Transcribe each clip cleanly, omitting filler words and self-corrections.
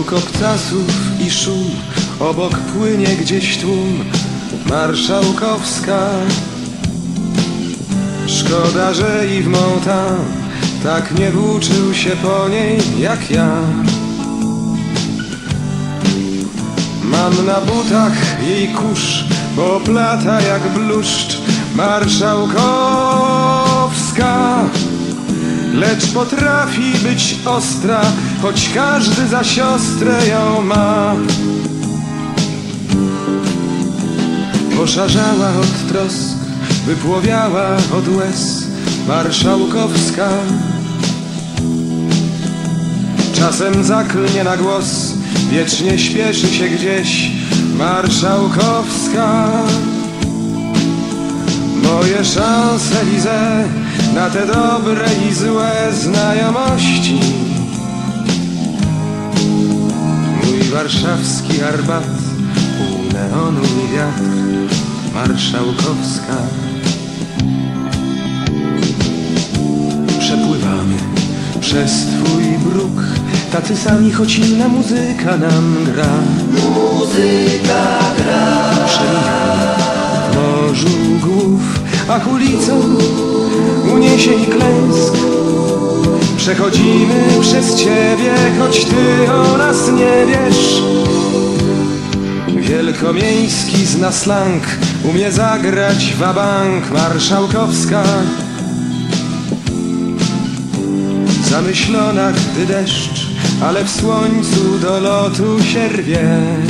Huk obcasów i szum, obok płynie gdzieś tłum. Marszałkowska. Szkoda, że Yves Montand tak nie włóczył się po niej jak ja. Mam na butach jej kurz, poplata jak bluszcz. Marszałkowska. Lecz potrafi być ostra, choć każdy za siostrę ją ma. Poszarzała od trosk, wypłowiała od łez. Marszałkowska. Czasem zaklnie na głos, wiecznie śpieszy się gdzieś. Marszałkowska. Moje Champs-Élysées na te dobre i złe znajomości. Mój warszawski Arbat, pół neonu i wiatr. Marszałkowska. Przepływamy przez twój bruk, tacy sami, choć inna muzyka nam gra. Muzyka gra. Przemijamy w morzu głów, ach ulicą uniesień klęsk. Przechodzimy przez ciebie, choć ty o nas nie wiesz. Wielkomiejski zna slang, umie zagrać wabank. Marszałkowska. Zamyślona, gdy deszcz, ale w słońcu do lotu się rwie.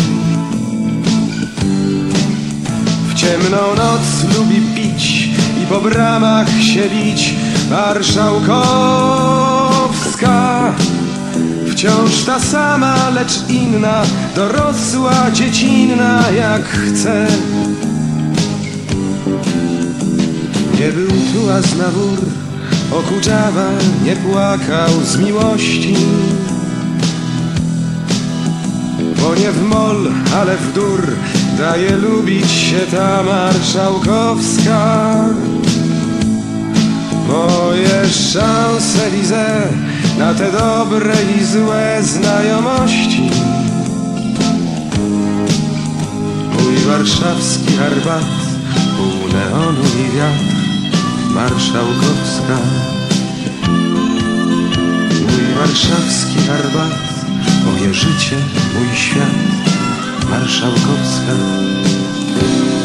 W ciemną noc lubi pić i po bramach się bić. Marszałkowska. Wciąż ta sama, lecz inna, dorosła, dziecinna jak chce. Nie był tu Aznawór, Okudżawa nie płakał z miłości. Bo nie w mol, ale w dur daje lubić się ta Marszałkowska. Moje Champs-Élysées na te dobre i złe znajomości. Mój warszawski Arbat, pół neonu i wiatr. Marszałkowska. Mój warszawski Arbat, moje życie, mój świat. Marszałkowska.